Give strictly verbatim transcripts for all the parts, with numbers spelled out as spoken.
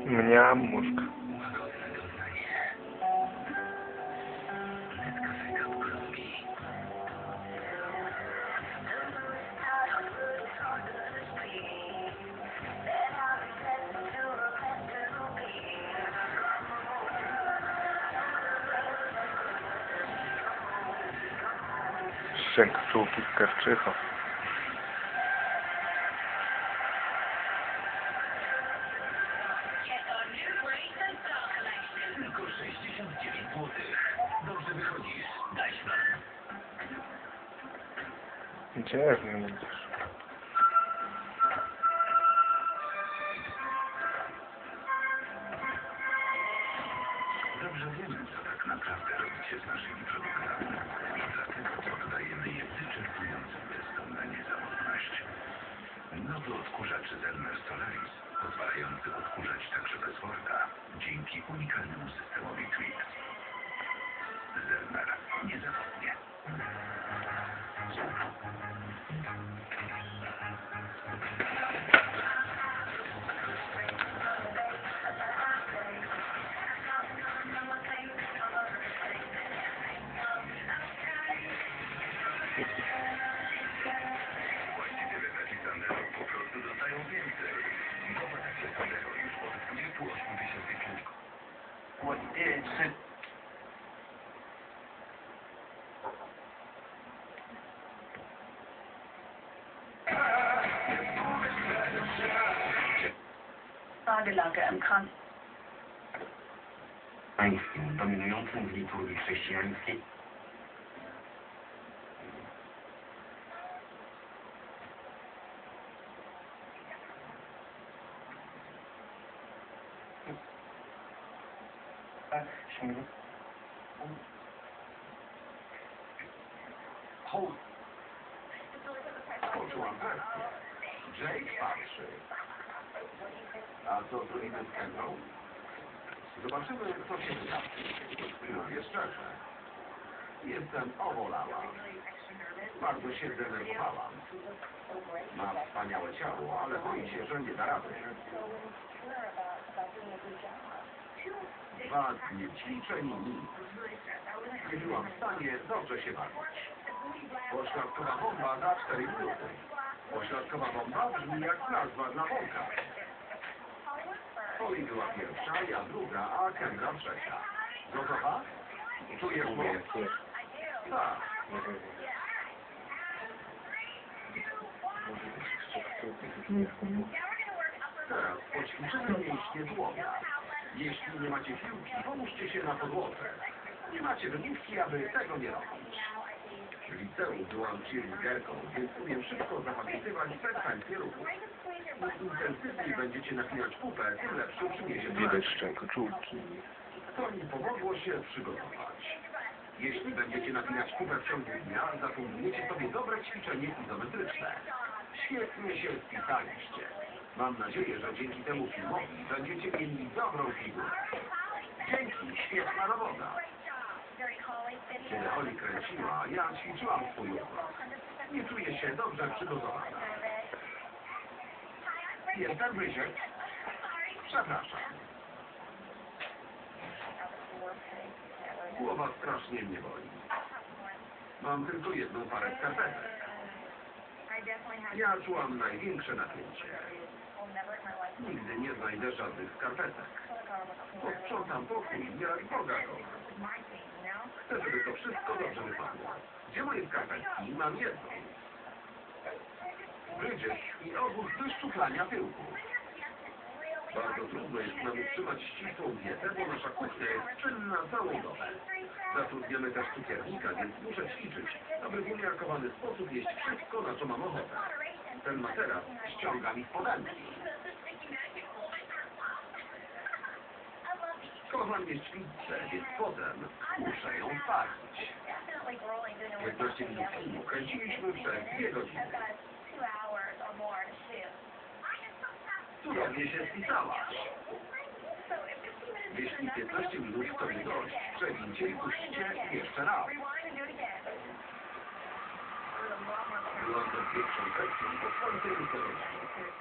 Mniam mózg. Szczęk czułki z karczychą. Tylko sześćdziesiąt dziewięć złotych. Dobrze wychodzisz. Daj ślad. Gdzie z nim idziesz? Dobrze wiemy, co tak naprawdę robicie z naszymi produktami. I dlatego oddajemy je wyczerpującym testom na niezawodność. Nowy odkurzacz Zelmer Solaris, pozwalający odkurzać także bez worka, dzięki unikalnemu systemowi Twix. Zelmer. Niezawodnie. Właściciele taki Sandero po prostu dostają więcej. Nowe takie Sandero już od dwudziestu ośmiu tysięcy pieniędzy. Ładnie. Tagelage im Krankenhaus. Pańskim, dominującym w liturgii chrześcijańskiej. Poczułam presję. Jake patrzy. A co zrobimy z Kendall? Zobaczymy, co się wydarzy. Mówię szczerze. Jestem owolała. Bardzo się zdenerwowałam. Ma wspaniałe ciało, ale boi się, że nie da rady. Dwa dni ćwiczeń i nic. Nie byłam w stanie dobrze się bawić. Pośladkowa bomba za cztery minuty. Pośladkowa bomba brzmi jak nazwa dla worka. Poli była pierwsza, ja druga, a Kendra trzecia. Gotowa? Czujesz moc? Tak. Teraz poćwiczymy mięśnie dłowia. Jeśli nie macie piłki, połóżcie się na podłodze. Nie macie wymówki, aby tego nie robić. W liceum byłam cheerleaderką, więc umiem szybko zapamiętywać sekwencję ruchów. Im intensywniej będziecie napinać pupę, tym lepszy przyniesie Widać szczęk czułki. To mi pomogło się przygotować. Jeśli będziecie napinać pupę w ciągu dnia, zapomniecie sobie dobre ćwiczenie izometryczne. Świetnie się spisaliście. Mam nadzieję, że dzięki temu filmowi będziecie mieli dobrą figurę. Dzięki, świetna robota. Kiedy Holly kręciła, ja ćwiczyłam swój układ. Nie czuję się dobrze przygotowana. Jestem Bridget. Przepraszam. Głowa strasznie mnie boli. Mam tylko jedną parę skarpetek. Ja czułam największe napięcie. Nigdy nie znajdę żadnych skarpetek. Posprzątam pokój jak Boga kocha. Chcę, żeby to wszystko dobrze wypadło. Gdzie moje skarpetki? Mam jedną. Bridget i obóz wyszczuplania tyłku. Bardzo trudno jest nam utrzymać ścisłą dietę, bo nasza kuchnia jest czynna całą dobę. Zatrudniamy też cukiernika, więc muszę ćwiczyć, aby w umiarkowany sposób jeść wszystko, na co mam ochotę. Ten materac ściąga mi spodenki. Kocham jeść pizzę, więc potem muszę ją spalić. piętnaście minut filmu kręciliśmy przez dwie godziny. Cudownie się spisałaś. Jeśli piętnaście minut to nie dość, przewincie i puśćcie jeszcze raz. London pierwszą sekcją po słońce wysokości.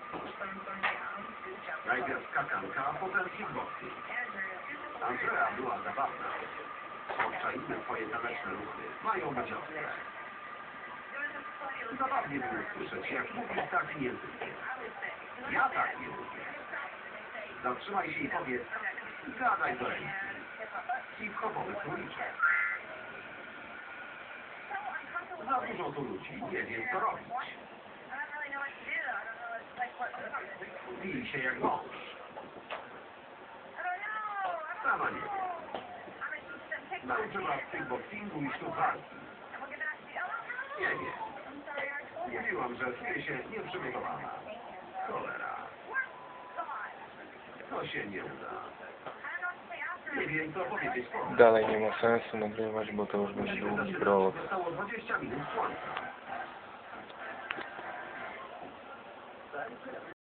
Najpierw skakanka, a potem kickboxing. Andrea była zabawna. Obczajmy twoje taneczne ruchy. Mają być ostre. Zabawnie było słyszeć, jak mówisz takim językiem. Ja tak nie lubię. Zatrzymaj się i powiedz, gadaj do ręki. Hip-hopowy króliczek. Za dużo tu ludzi, nie wiem co robić. Bij się jak mąż. Sama nie wiem. Nauczy was kickboxingu i sztuk walki. Nie wiem. Mówiłam, że czuję się nieprzygotowana. Cholera. To się nie uda. Nie wiem, co powiedzieć po. Dalej nie ma sensu nagrywać, bo to już będzie długi prolog. Zostało dwadzieścia minut słońca.